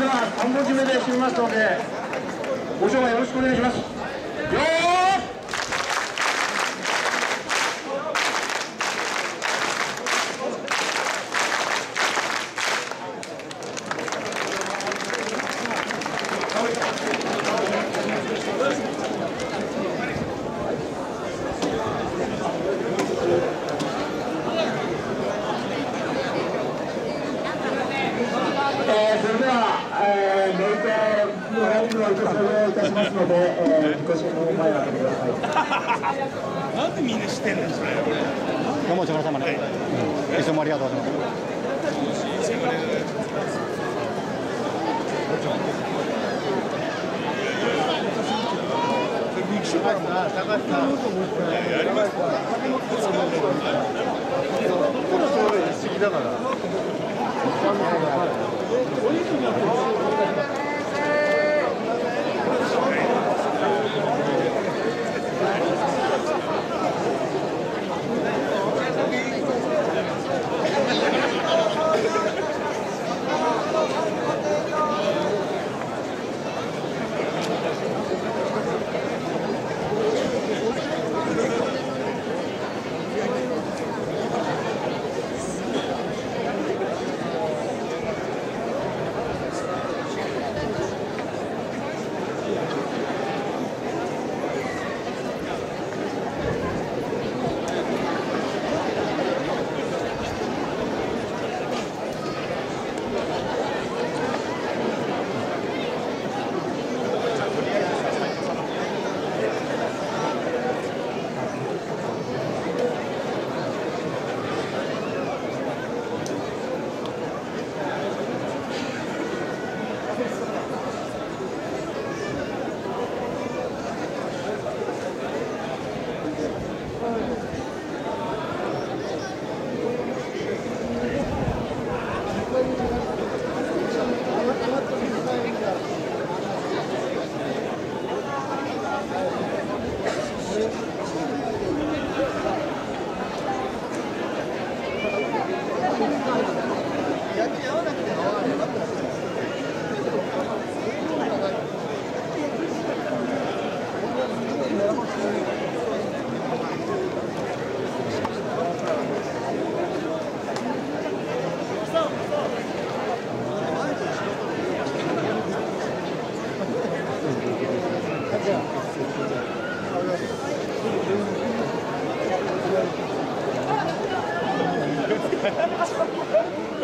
では3文字目で締めますので、ご紹介よろしくお願いします。よーそれでは、メイクのライブを受け付けいたしますので、ご注文前を開けてください。 なんでみんな知ってんのそれ。 どうもお疲れ様です。いつもありがとうございます。 やりますか。好きだから。 ハハハハ